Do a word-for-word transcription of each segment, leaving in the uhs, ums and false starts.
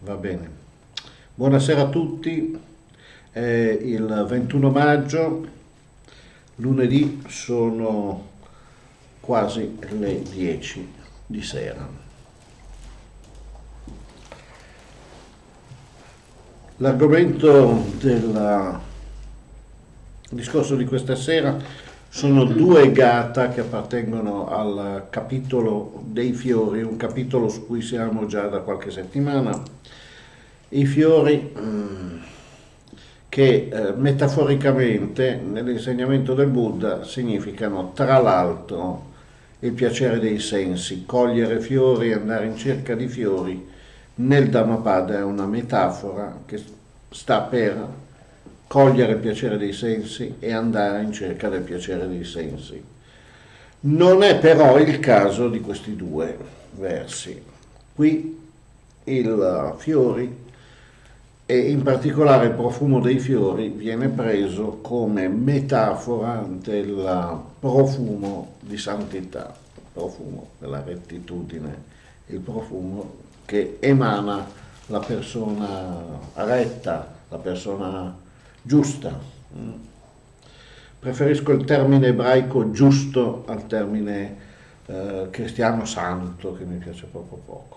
Va bene. Buonasera a tutti. È il ventuno maggio, lunedì, sono quasi le dieci di sera. L'argomento del discorso di questa sera sono due gata che appartengono al capitolo dei fiori, un capitolo su cui siamo già da qualche settimana. I fiori mm, che eh, metaforicamente nell'insegnamento del Buddha significano tra l'altro il piacere dei sensi, cogliere fiori, andare in cerca di fiori. Nel Dhammapada è una metafora che sta per cogliere il piacere dei sensi e andare in cerca del piacere dei sensi. Non è però il caso di questi due versi. Qui il fiori e in particolare il profumo dei fiori viene preso come metafora del profumo di santità, il profumo della rettitudine, il profumo che emana la persona retta, la persona giusta. Preferisco il termine ebraico giusto al termine eh, cristiano santo, che mi piace proprio poco.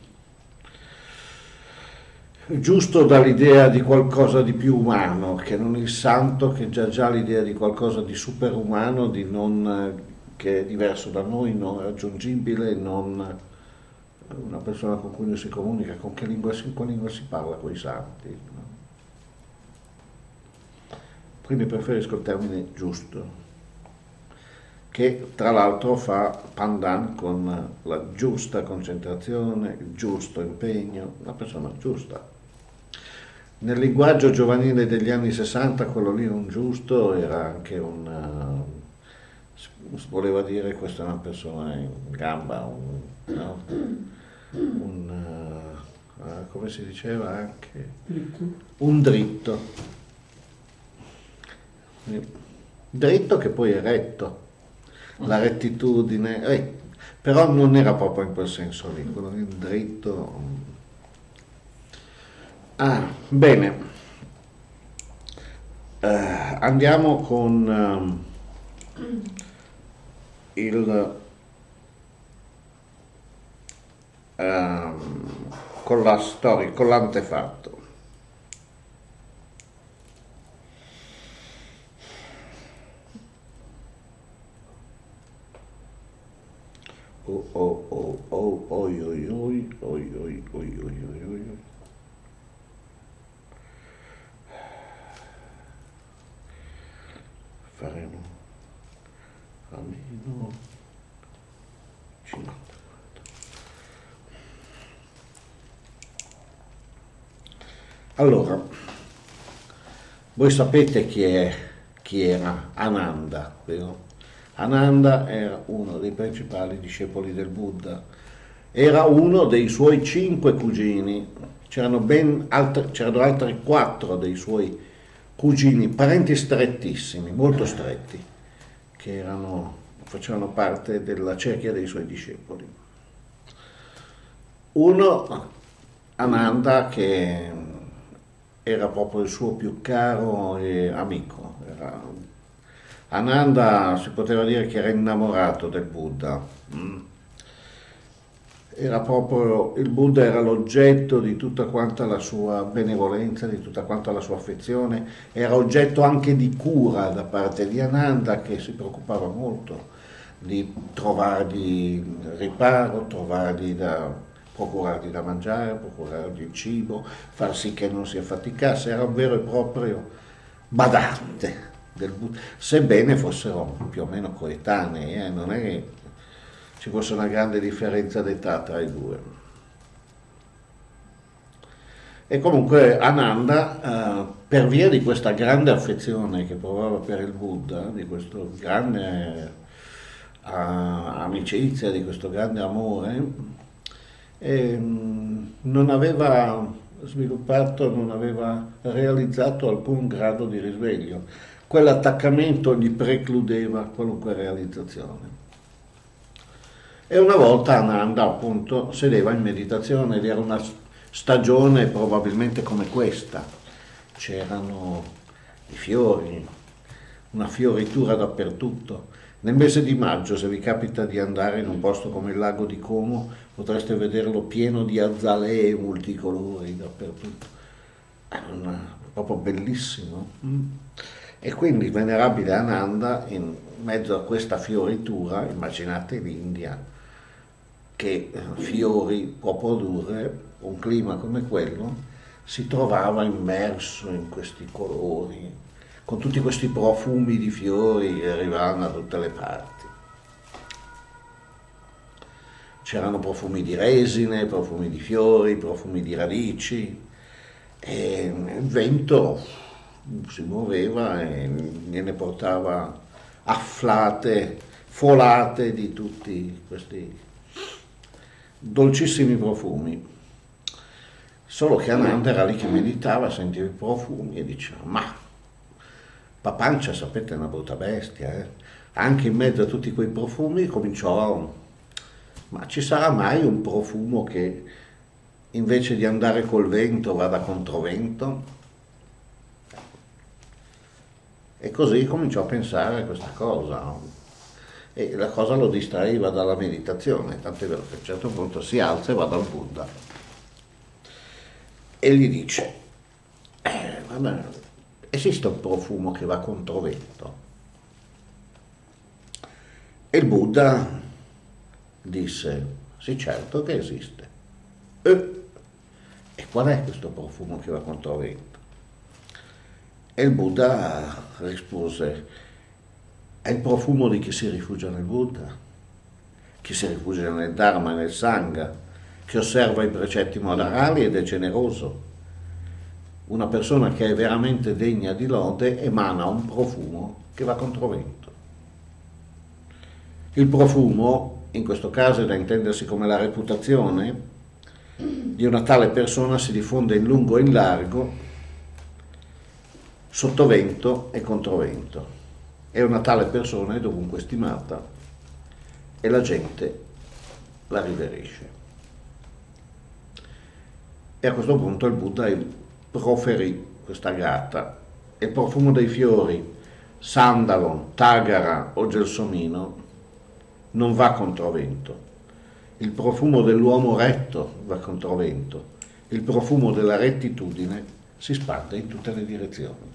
Giusto dall'idea di qualcosa di più umano, che non il santo, che già già l'idea di qualcosa di superumano, di non, che è diverso da noi, non raggiungibile, non una persona con cui non si comunica. Con che lingua si, con lingua si parla con i santi? No? Quindi preferisco il termine giusto, che tra l'altro fa pandan con la giusta concentrazione, il giusto impegno, una persona giusta. Nel linguaggio giovanile degli anni sessanta quello lì un giusto era anche un, uh, voleva dire questa è una persona in gamba, un, no? un uh, uh, come si diceva anche? Dritto. Un dritto. Dritto che poi è retto, la rettitudine, eh, però non era proprio in quel senso lì, quello lì dritto. Ah, bene, eh, andiamo con um, il um, con la storia, con l'antefatto. Oh oh oh oh oi oi oi oi oi oi oi oi oi. Faremo almeno cinquanta. Allora, voi sapete chi è, chi era Ananda, vero? Ananda era uno dei principali discepoli del Buddha, era uno dei suoi cinque cugini, c'erano ben altri, c'erano altri quattro dei suoi cugini, parenti strettissimi, molto stretti, che erano, facevano parte della cerchia dei suoi discepoli. Uno, Ananda, che era proprio il suo più caro amico, era, Ananda si poteva dire che era innamorato del Buddha. Era proprio, il Buddha era l'oggetto di tutta quanta la sua benevolenza, di tutta quanta la sua affezione, era oggetto anche di cura da parte di Ananda, che si preoccupava molto di trovargli riparo, trovargli da, procurargli da mangiare, procurargli il cibo, far sì che non si affaticasse, era un vero e proprio badante del Buddha, sebbene fossero più o meno coetanei, eh? Non è che ci fosse una grande differenza d'età tra i due. E comunque Ananda, eh, per via di questa grande affezione che provava per il Buddha, di questo grande uh, amicizia, di questo grande amore, eh, non aveva sviluppato, non aveva realizzato alcun grado di risveglio. Quell'attaccamento gli precludeva qualunque realizzazione. E una volta Ananda appunto sedeva in meditazione ed era una stagione probabilmente come questa, c'erano i fiori, una fioritura dappertutto. Nel mese di maggio, se vi capita di andare in un posto come il lago di Como, potreste vederlo pieno di azalee multicolori dappertutto. È una- proprio bellissimo. Mm. E quindi il venerabile Ananda, in mezzo a questa fioritura, immaginate l'India, che eh, fiori può produrre, un clima come quello, si trovava immerso in questi colori, con tutti questi profumi di fiori che arrivavano da tutte le parti. C'erano profumi di resine, profumi di fiori, profumi di radici, e il vento si muoveva e gliene portava afflate, folate di tutti questi dolcissimi profumi. Solo che Ananda era lì che meditava, sentiva i profumi e diceva: ma Papancia, sapete, è una brutta bestia, eh? Anche in mezzo a tutti quei profumi cominciò: ma ci sarà mai un profumo che invece di andare col vento vada controvento? E così cominciò a pensare a questa cosa, e la cosa lo distraeva dalla meditazione, tant'è vero che a un certo punto si alza e va dal Buddha e gli dice: eh, vabbè, esiste un profumo che va controvento? E il Buddha disse: sì, certo che esiste. E, e qual è questo profumo che va controvento? E il Buddha rispose: è il profumo di chi si rifugia nel Buddha, chi si rifugia nel Dharma e nel Sangha, che osserva i precetti morali ed è generoso. Una persona che è veramente degna di lode emana un profumo che va controvento. Il profumo, in questo caso è da intendersi come la reputazione di una tale persona, si diffonde in lungo e in largo, sotto vento e controvento. E una tale persona è dovunque stimata e la gente la riverisce. E a questo punto il Buddha proferì questa gata: il profumo dei fiori, sandalo, tagara o gelsomino, non va controvento. Il profumo dell'uomo retto va controvento. Il profumo della rettitudine si spande in tutte le direzioni.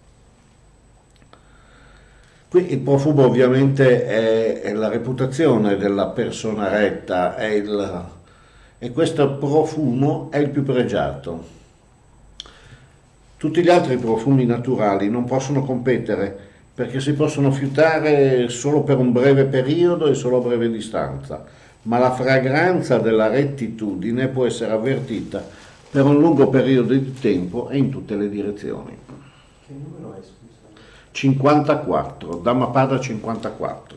Qui il profumo ovviamente è, è la reputazione della persona retta, è il, e questo profumo è il più pregiato. Tutti gli altri profumi naturali non possono competere perché si possono fiutare solo per un breve periodo e solo a breve distanza, ma la fragranza della rettitudine può essere avvertita per un lungo periodo di tempo e in tutte le direzioni. Che numero è, scusa? cinquantaquattro, Dhammapada cinquantaquattro.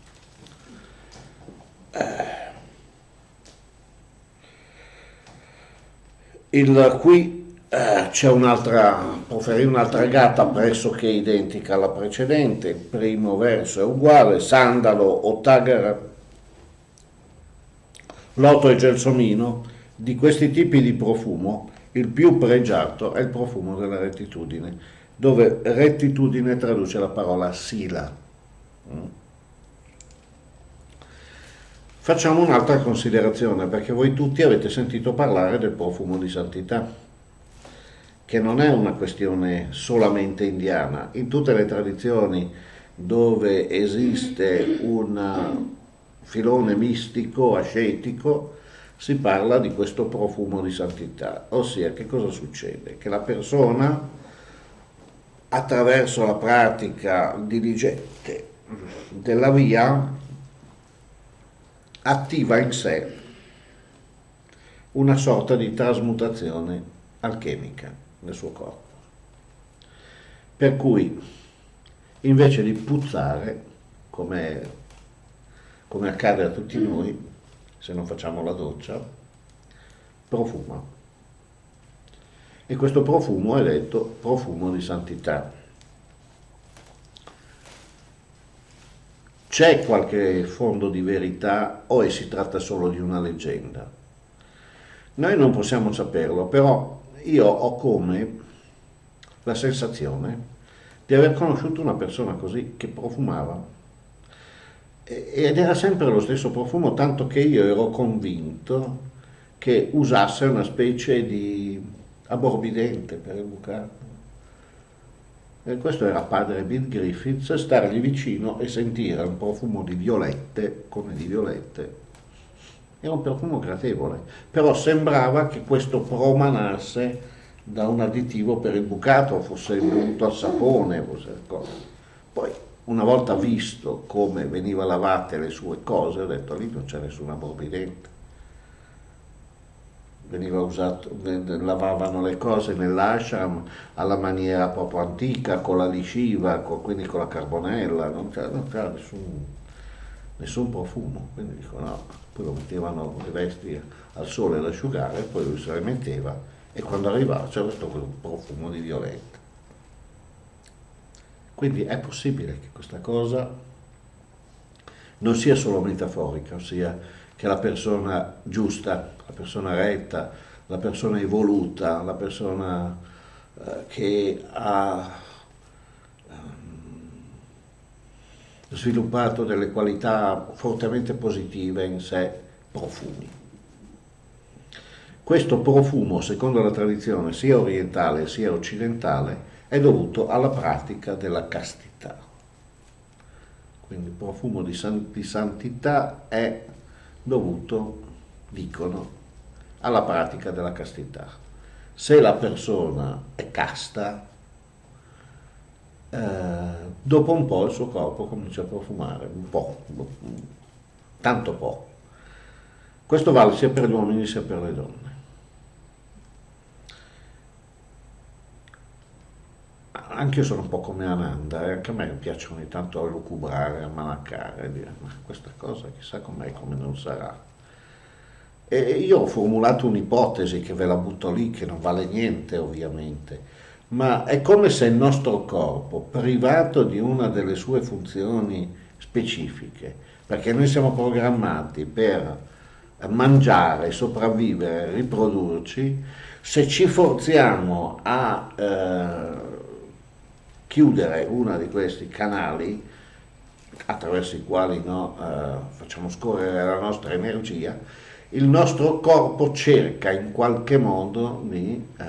Il, qui eh, c'è un'altra, proferì un'altra gata pressoché identica alla precedente. Il primo verso è uguale: sandalo o tagara, loto e gelsomino. Di questi tipi di profumo il più pregiato è il profumo della rettitudine, dove rettitudine traduce la parola sila. Facciamo un'altra considerazione, perché voi tutti avete sentito parlare del profumo di santità, che non è una questione solamente indiana. In tutte le tradizioni dove esiste un filone mistico, ascetico, si parla di questo profumo di santità. Ossia, che cosa succede? Che la persona, attraverso la pratica diligente della via, attiva in sé una sorta di trasmutazione alchemica nel suo corpo. Per cui, invece di puzzare, come, come accade a tutti noi, se non facciamo la doccia, profuma. E questo profumo è detto profumo di santità. C'è qualche fondo di verità o si tratta solo di una leggenda? Noi non possiamo saperlo, però io ho come la sensazione di aver conosciuto una persona così, che profumava. E- Ed era sempre lo stesso profumo, tanto che io ero convinto che usasse una specie di abborbidente per il bucato. E questo era padre Bill Griffiths, stargli vicino e sentire un profumo di violette, come di violette. Era un profumo gradevole, però sembrava che questo promanasse da un additivo per il bucato, fosse dovuto al sapone, fosse cosa. Poi, una volta visto come veniva lavate le sue cose, ho detto lì non c'è nessun abborbidente. Veniva usato, lavavano le cose nell'ashram alla maniera proprio antica, con la lisciva, con- quindi con la carbonella, non c'era, non c'era nessun, nessun profumo. Quindi dico no, poi lo mettevano le vesti al sole ad asciugare, poi lui se le metteva e quando arrivava c'era questo profumo di violetta. Quindi è possibile che questa cosa non sia solo metaforica, ossia che la persona giusta, la persona retta, la persona evoluta, la persona eh, che ha ehm, sviluppato delle qualità fortemente positive in sé, profumi. Questo profumo, secondo la tradizione sia orientale sia occidentale, è dovuto alla pratica della castità. Quindi il profumo di, san- di santità è dovuto, dicono, alla pratica della castità. Se la persona è casta, eh, dopo un po' il suo corpo comincia a profumare, un po', tanto po'. Questo vale sia per gli uomini sia per le donne. Anche io sono un po' come Ananda, eh, anche a me piace ogni tanto lucubrare, ammanacare, e dire ma questa cosa chissà com'è, come non sarà. E io ho formulato un'ipotesi che ve la butto lì, che non vale niente ovviamente, ma è come se il nostro corpo, privato di una delle sue funzioni specifiche, perché noi siamo programmati per mangiare, sopravvivere, riprodurci, se ci forziamo a eh, chiudere uno di questi canali attraverso i quali no, eh, facciamo scorrere la nostra energia, il nostro corpo cerca in qualche modo di eh,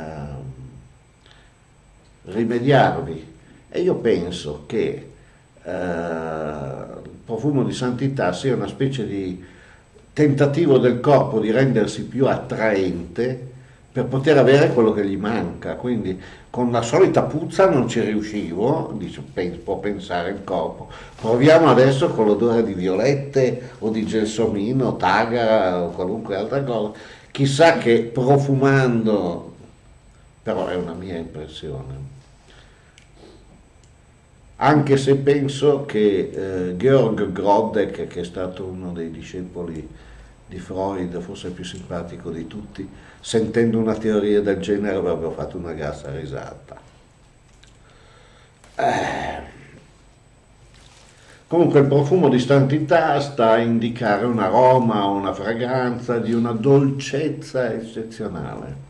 rimediarvi. E io penso che eh, il profumo di santità sia una specie di tentativo del corpo di rendersi più attraente per poter avere quello che gli manca. Quindi con la solita puzza non ci riuscivo, dice, può pensare il corpo. Proviamo adesso con l'odore di violette o di gelsomino, tagara o qualunque altra cosa. Chissà che profumando, però è una mia impressione. Anche se penso che eh, Georg Grodek, che è stato uno dei discepoli di Freud, forse il più simpatico di tutti, sentendo una teoria del genere avrebbe fatto una grassa risata. Eh, Comunque il profumo di santità sta a indicare un aroma, una fragranza di una dolcezza eccezionale.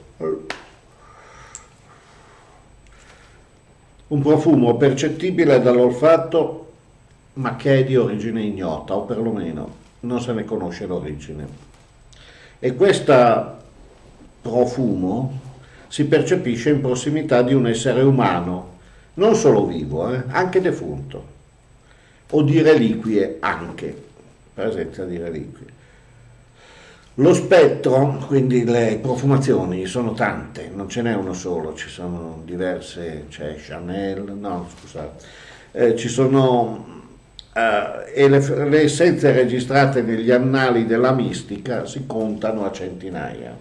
Un profumo percettibile dall'olfatto ma che è di origine ignota o perlomeno non se ne conosce l'origine. E questo profumo si percepisce in prossimità di un essere umano, non solo vivo, eh, anche defunto, o di reliquie anche, presenza di reliquie. Lo spettro, quindi le profumazioni, sono tante, non ce n'è uno solo, ci sono diverse, c'è Chanel, no scusate, eh, ci sono eh, e le, le essenze registrate negli annali della mistica si contano a centinaia.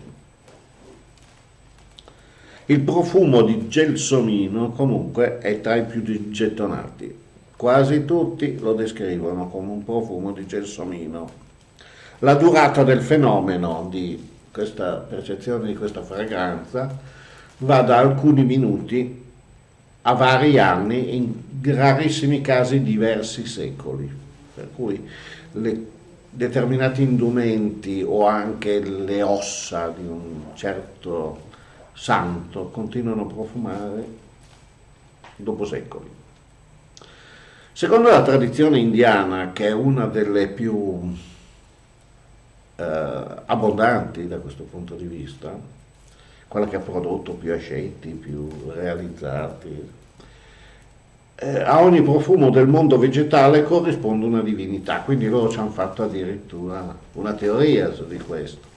Il profumo di gelsomino comunque è tra i più gettonati, quasi tutti lo descrivono come un profumo di gelsomino. La durata del fenomeno di questa percezione di questa fragranza va da alcuni minuti a vari anni, in rarissimi casi diversi secoli, per cui le determinati indumenti o anche le ossa di un certo santo continuano a profumare dopo secoli. Secondo la tradizione indiana, che è una delle più eh, abbondanti da questo punto di vista, quella che ha prodotto più asceti, più realizzati, eh, a ogni profumo del mondo vegetale corrisponde una divinità, quindi loro ci hanno fatto addirittura una teoria su di questo.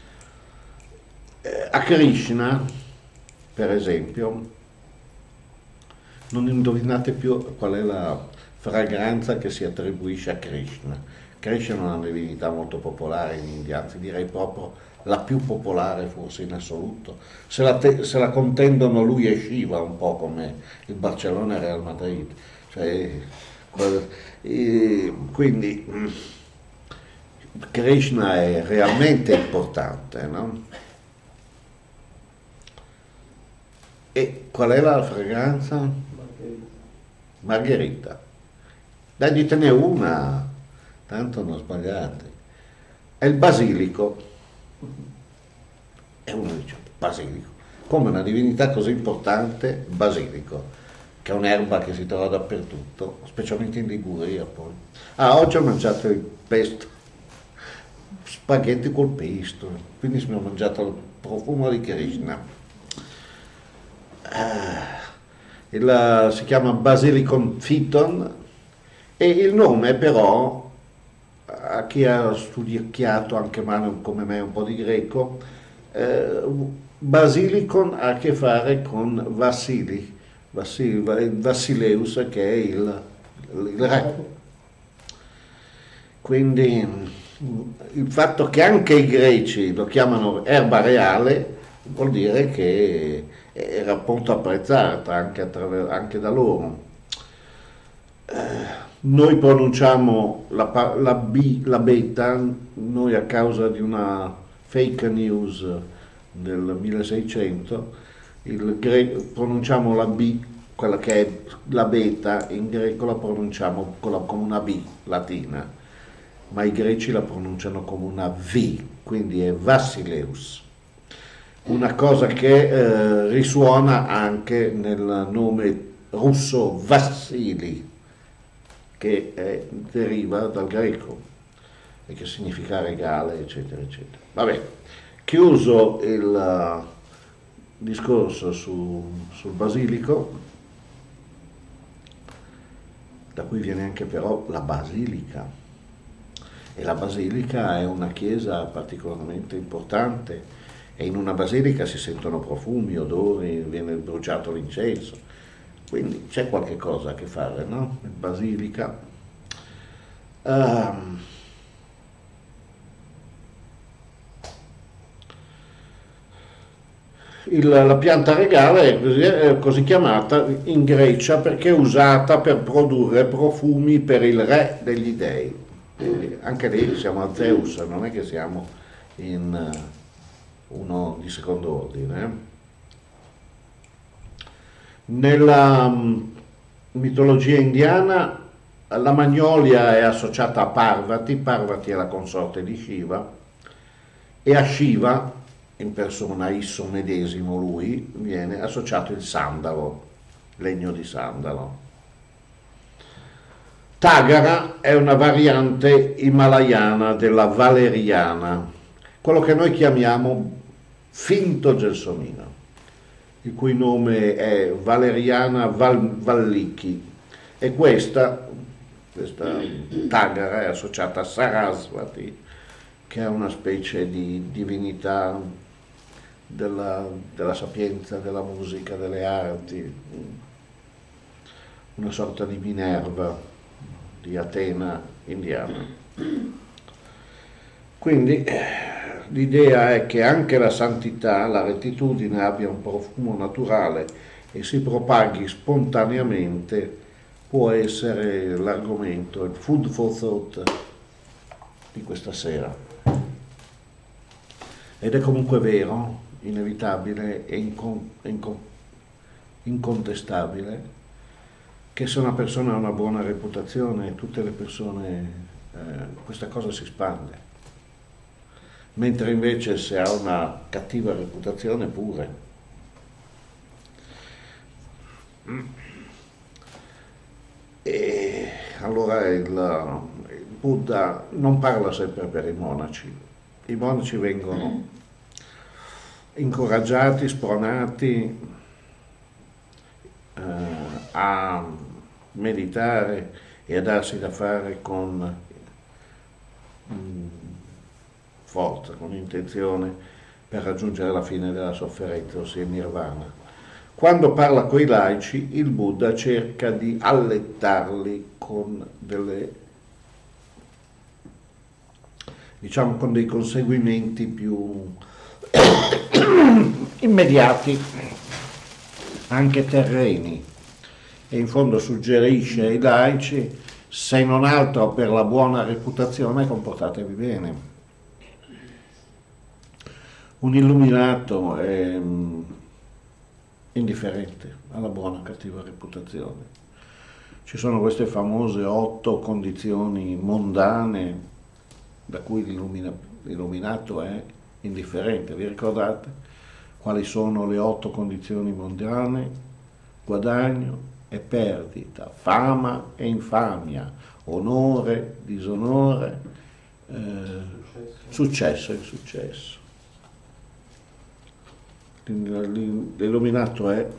Eh, a Krishna, per esempio, non indovinate più qual è la fragranza che si attribuisce a Krishna. Krishna è una divinità molto popolare in India, anzi direi proprio la più popolare forse in assoluto. Se la, te, se la contendono lui e Shiva, un po' come il Barcellona e il Real Madrid. Cioè, e, quindi Krishna è realmente importante, no? E qual è la fragranza? Margherita. Margherita. Dai, ditene una, tanto non sbagliate. È il basilico. E uno dice, basilico. Come una divinità così importante, basilico, che è un'erba che si trova dappertutto, specialmente in Liguria poi. Ah, oggi ho mangiato il pesto, spaghetti col pesto, quindi mi ho mangiato il profumo di Krishna. Ah, il, si chiama Basilicon Phyton e il nome però, a chi ha studiato anche male come me un po' di greco, eh, Basilicon ha a che fare con Vassili, Vassili Vassileus, che è il, il re. Quindi il fatto che anche i greci lo chiamano erba reale vuol dire che era appunto apprezzata anche, attraver- anche da loro. Eh, noi pronunciamo la, la B, la beta, noi a causa di una fake news del milleseicento, il gre- pronunciamo la B, quella che è la beta, in greco la pronunciamo con, la, con una B latina, ma i greci la pronunciano come una V, quindi è Vassileus. Una cosa che eh, risuona anche nel nome russo Vassili, che è, deriva dal greco e che significa regale, eccetera, eccetera. Vabbè, chiuso il uh, discorso su, sul basilico, da cui viene anche però la basilica. E la basilica è una chiesa particolarmente importante. E in una basilica si sentono profumi, odori, viene bruciato l'incenso, quindi c'è qualche cosa a che fare, no? Basilica. Um, il, la pianta regale è così, è così chiamata in Grecia perché è usata per produrre profumi per il re degli dei. Quindi anche lì siamo a Zeus, non è che siamo in uno di secondo ordine. Nella um, mitologia indiana la magnolia è associata a Parvati, Parvati è la consorte di Shiva, e a Shiva, in persona Isso medesimo lui, viene associato il sandalo, legno di sandalo. Tagara è una variante himalayana della valeriana, quello che noi chiamiamo finto gelsomino, il cui nome è Valeriana Val- Vallichi, e questa, questa Tagara è associata a Sarasvati, che è una specie di divinità della, della sapienza, della musica, delle arti, una sorta di Minerva, di Atena indiana. Quindi l'idea è che anche la santità, la rettitudine abbia un profumo naturale e si propaghi spontaneamente, può essere l'argomento, il food for thought di questa sera. Ed è comunque vero, inevitabile e incon- incon- incontestabile che se una persona ha una buona reputazione, tutte le persone eh, questa cosa si espande, mentre invece se ha una cattiva reputazione pure. E allora il, il Buddha non parla sempre per i monaci, i monaci vengono incoraggiati, spronati eh, a meditare e a darsi da fare con mm, forza, con intenzione per raggiungere la fine della sofferenza, ossia il nirvana. Quando parla coi laici, il Buddha cerca di allettarli con delle, diciamo, con dei conseguimenti più immediati, anche terreni, e in fondo suggerisce ai laici, se non altro per la buona reputazione, comportatevi bene. Un illuminato è indifferente alla buona o cattiva reputazione. Ci sono queste famose otto condizioni mondane da cui l'illuminato è indifferente. Vi ricordate quali sono le otto condizioni mondane? Guadagno e perdita, fama e infamia, onore, disonore, eh, successo e insuccesso. L'illuminato è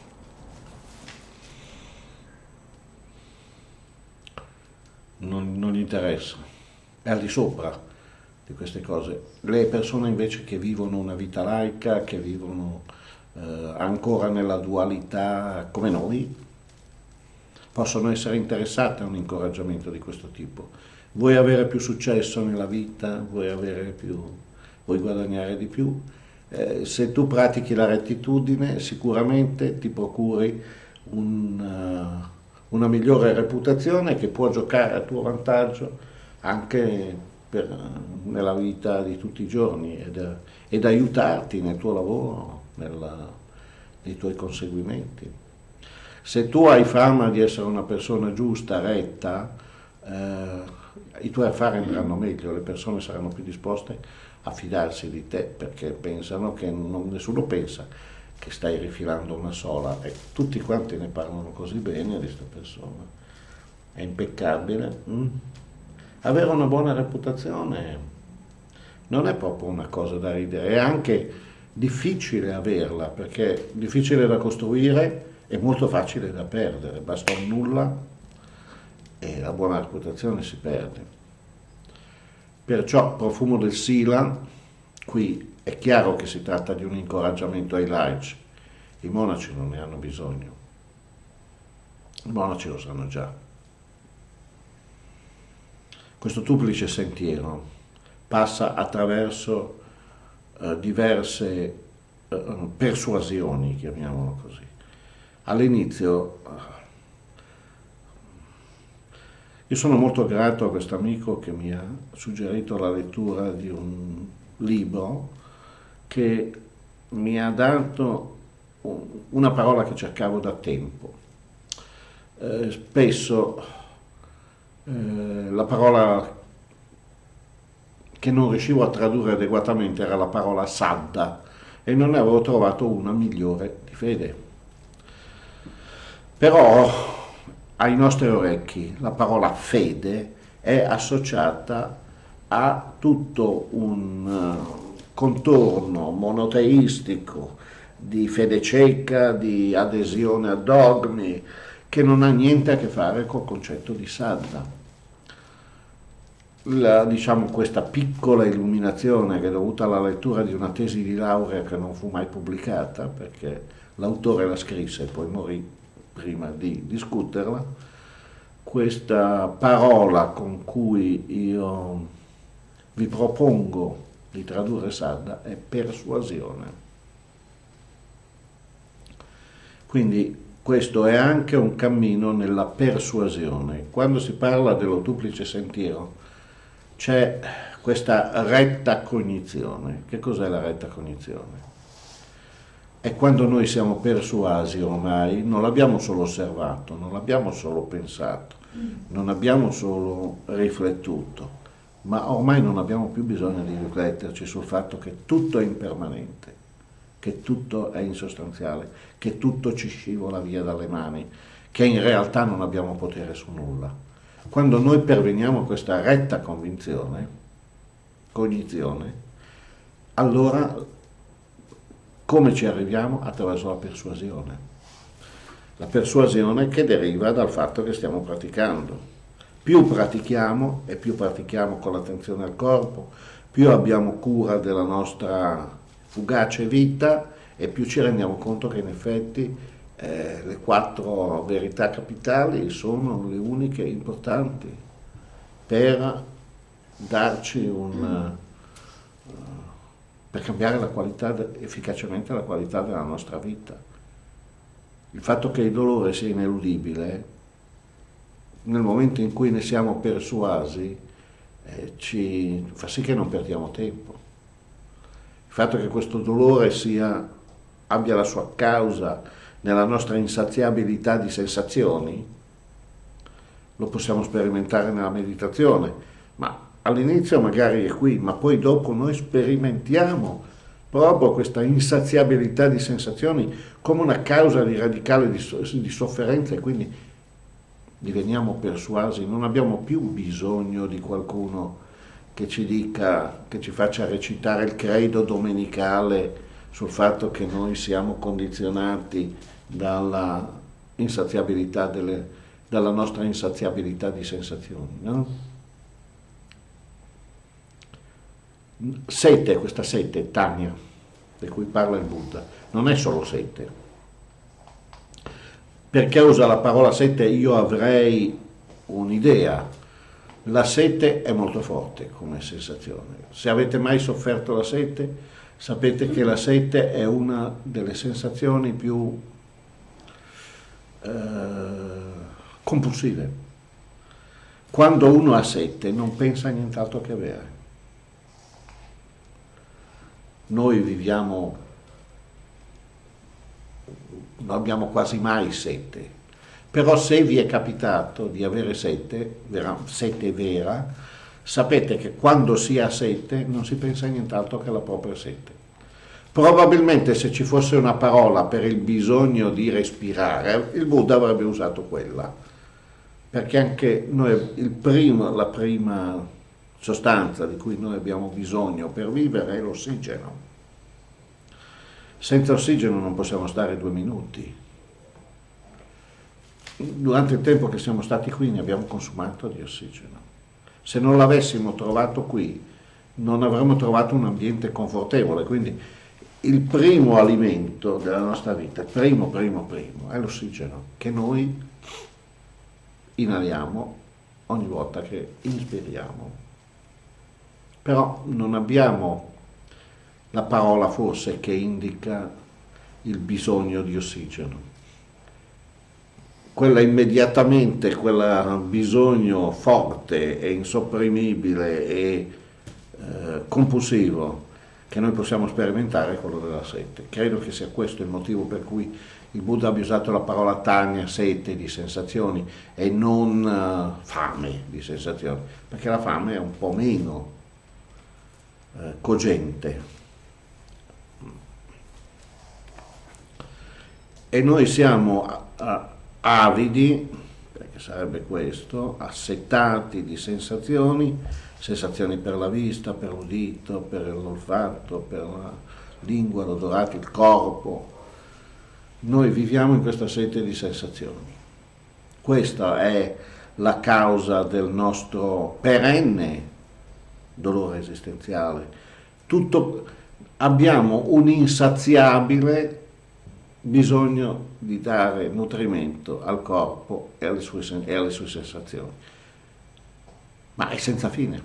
non, non gli interessa, è al di sopra di queste cose. Le persone invece che vivono una vita laica, che vivono eh, ancora nella dualità come noi, possono essere interessate a un incoraggiamento di questo tipo. Vuoi avere più successo nella vita, vuoi avere più, vuoi guadagnare di più. Eh, se tu pratichi la rettitudine sicuramente ti procuri un, uh, una migliore reputazione che può giocare a tuo vantaggio anche per, uh, nella vita di tutti i giorni ed, uh, ed aiutarti nel tuo lavoro, nella, nei tuoi conseguimenti. Se tu hai fama di essere una persona giusta, retta, eh, i tuoi affari andranno meglio, le persone saranno più disposte a fidarsi di te perché pensano che non, nessuno pensa che stai rifilando una sola e tutti quanti ne parlano così bene di questa persona. È impeccabile. Mm? Avere una buona reputazione non è proprio una cosa da ridere, è anche difficile averla perché è difficile da costruire e molto facile da perdere, basta un nulla e la buona reputazione si perde. Perciò profumo del Sila, qui è chiaro che si tratta di un incoraggiamento ai laici, i monaci non ne hanno bisogno, i monaci lo sanno già. Questo duplice sentiero passa attraverso eh, diverse eh, persuasioni, chiamiamolo così. All'inizio io sono molto grato a questo amico che mi ha suggerito la lettura di un libro che mi ha dato una parola che cercavo da tempo. Eh, spesso eh, la parola che non riuscivo a tradurre adeguatamente era la parola sadda e non ne avevo trovato una migliore di fede. Però ai nostri orecchi la parola fede è associata a tutto un uh, contorno monoteistico di fede cieca, di adesione a dogmi, che non ha niente a che fare col concetto di sadda. La, diciamo, questa piccola illuminazione che è dovuta alla lettura di una tesi di laurea che non fu mai pubblicata, perché l'autore la scrisse e poi morì prima di discuterla, questa parola con cui io vi propongo di tradurre sadda è persuasione. Quindi questo è anche un cammino nella persuasione. Quando si parla dello duplice sentiero c'è questa retta cognizione. Che cos'è la retta cognizione? E quando noi siamo persuasi ormai, non l'abbiamo solo osservato, non l'abbiamo solo pensato, non abbiamo solo riflettuto, ma ormai non abbiamo più bisogno di rifletterci sul fatto che tutto è impermanente, che tutto è insostanziale, che tutto ci scivola via dalle mani, che in realtà non abbiamo potere su nulla. Quando noi perveniamo a questa retta convinzione, cognizione, allora come ci arriviamo? Attraverso la persuasione. La persuasione che deriva dal fatto che stiamo praticando. Più pratichiamo e più pratichiamo con l'attenzione al corpo, più abbiamo cura della nostra fugace vita e più ci rendiamo conto che in effetti eh, le quattro verità capitali sono le uniche importanti per darci un... Uh, per cambiare la qualità, efficacemente la qualità della nostra vita. Il fatto che il dolore sia ineludibile, nel momento in cui ne siamo persuasi, eh, ci fa sì che non perdiamo tempo. Il fatto che questo dolore sia, abbia la sua causa nella nostra insaziabilità di sensazioni, lo possiamo sperimentare nella meditazione, ma all'inizio magari è qui, ma poi dopo noi sperimentiamo proprio questa insaziabilità di sensazioni come una causa di radicale di, di sofferenza e quindi diveniamo persuasi, non abbiamo più bisogno di qualcuno che ci dica, che ci faccia recitare il credo domenicale sul fatto che noi siamo condizionati dalla insaziabilità delle, dalla nostra insaziabilità di sensazioni, no? Sete, questa sete, Tanya, di cui parla il Buddha, non è solo sete. Perché usa la parola sete? Io avrei un'idea. La sete è molto forte come sensazione. Se avete mai sofferto la sete, sapete che la sete è una delle sensazioni più eh, compulsive. Quando uno ha sete non pensa a nient'altro che a bere. Noi viviamo, non abbiamo quasi mai sete, però se vi è capitato di avere sete, vera, sete vera, sapete che quando si ha sete non si pensa a nient'altro che alla propria sete. Probabilmente se ci fosse una parola per il bisogno di respirare, il Buddha avrebbe usato quella, perché anche noi, il primo, la prima sostanza di cui noi abbiamo bisogno per vivere è l'ossigeno. Senza ossigeno non possiamo stare due minuti. Durante il tempo che siamo stati qui ne abbiamo consumato di ossigeno. Se non l'avessimo trovato qui, non avremmo trovato un ambiente confortevole. Quindi il primo alimento della nostra vita, il primo, primo, primo, è l'ossigeno, che noi inaliamo ogni volta che inspiriamo. Però non abbiamo la parola forse che indica il bisogno di ossigeno. Quella immediatamente, quel bisogno forte e insopprimibile e eh, compulsivo che noi possiamo sperimentare è quello della sete. Credo che sia questo il motivo per cui il Buddha abbia usato la parola tanya, sete di sensazioni, e non uh, fame di sensazioni, perché la fame è un po' meno cogente. E noi siamo avidi, perché sarebbe questo, assetati di sensazioni, sensazioni per la vista, per l'udito, per l'olfatto, per la lingua, l'odorato, il corpo. Noi viviamo in questa sete di sensazioni. Questa è la causa del nostro perenne dolore esistenziale. Tutto, abbiamo un insaziabile bisogno di dare nutrimento al corpo e alle sue, e alle sue sensazioni, ma è senza fine.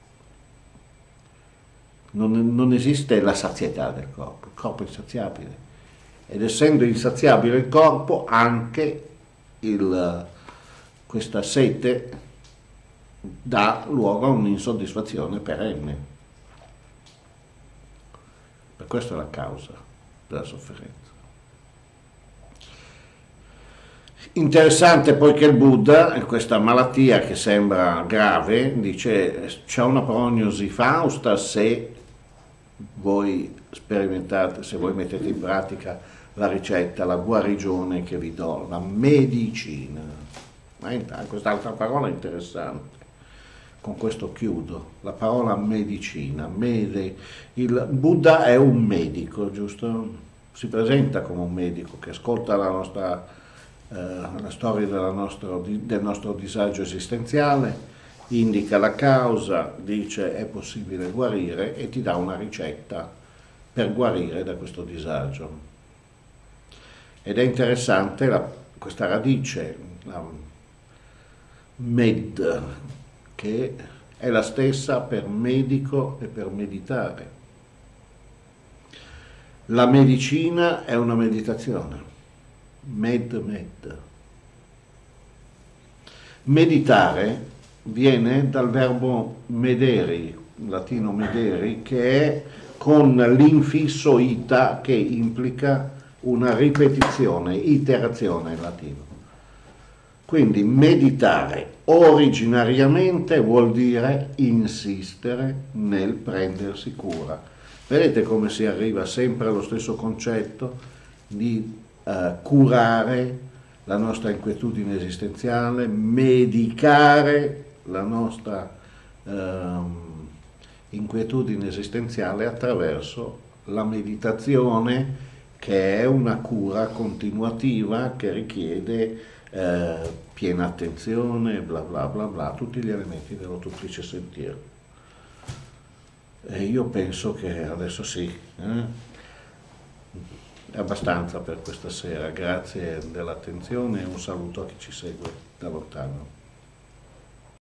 Non, non esiste la sazietà del corpo, il corpo è insaziabile, ed essendo insaziabile il corpo, anche il, questa sete dà luogo a un'insoddisfazione perenne. Per questo è la causa. della sofferenza. Interessante poi che il Buddha, questa malattia che sembra grave, dice c'è una prognosi fausta se voi sperimentate, se voi mettete in pratica la ricetta, la guarigione che vi do, la medicina. Ma quest'altra parola interessante. Con questo chiudo, la parola medicina. Mede, il Buddha è un medico, giusto? Si presenta come un medico che ascolta la nostra eh, la storia della nostro, del nostro disagio esistenziale, indica la causa, dice è possibile guarire e ti dà una ricetta per guarire da questo disagio. Ed è interessante la, questa radice, la med, che è la stessa per medico e per meditare. La medicina è una meditazione, med med. Meditare viene dal verbo mederi, latino mederi, che è con l'infisso ita che implica una ripetizione, iterazione in latino. Quindi meditare originariamente vuol dire insistere nel prendersi cura. Vedete come si arriva sempre allo stesso concetto di uh, curare la nostra inquietudine esistenziale, medicare la nostra uh, inquietudine esistenziale attraverso la meditazione, che è una cura continuativa che richiede eh, piena attenzione, bla bla bla bla, tutti gli elementi dell'autotrice sentiero. E io penso che adesso sì, eh? È abbastanza per questa sera. Grazie dell'attenzione e un saluto a chi ci segue da lontano.